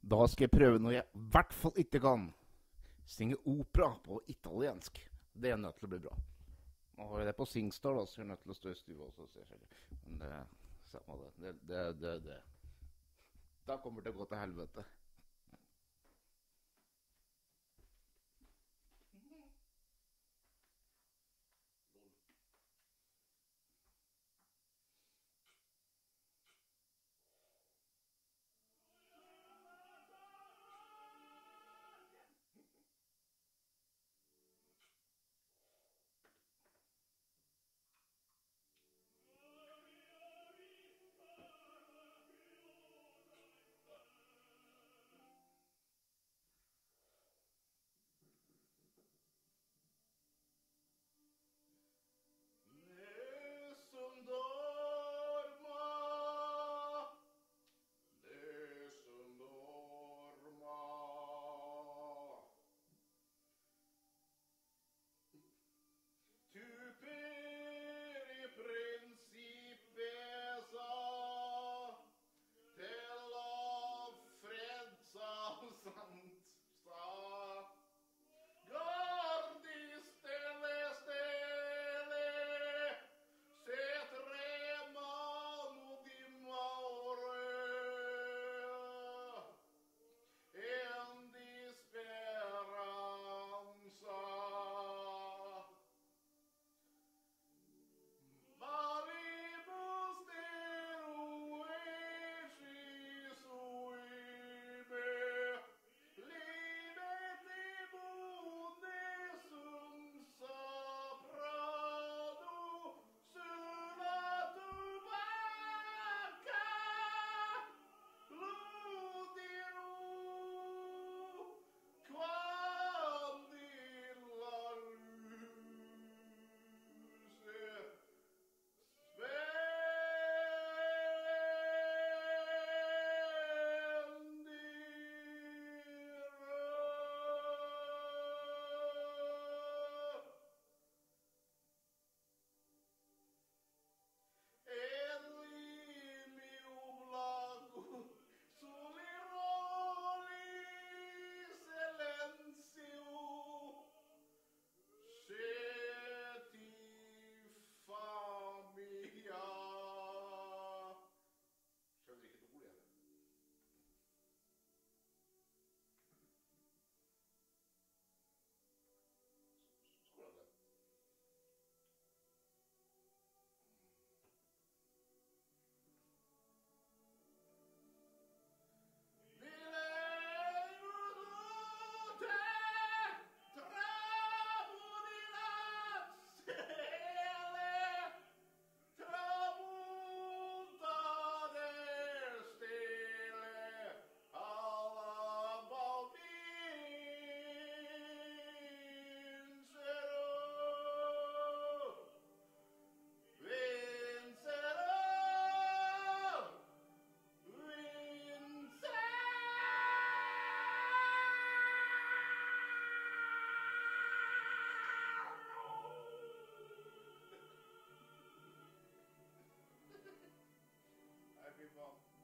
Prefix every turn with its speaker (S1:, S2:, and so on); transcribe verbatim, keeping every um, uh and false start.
S1: Da skal jeg prøve noe jeg i hvert fall ikke kan. Synge opera på italiensk. Det er nødt til å bli bra. Nå har jeg det på Singstar, da, så jeg er nødt til å stå i stua også. Så jeg Men det, samme det. Det, det, det, det. Da kommer det til å gå til helvete.
S2: Everyone.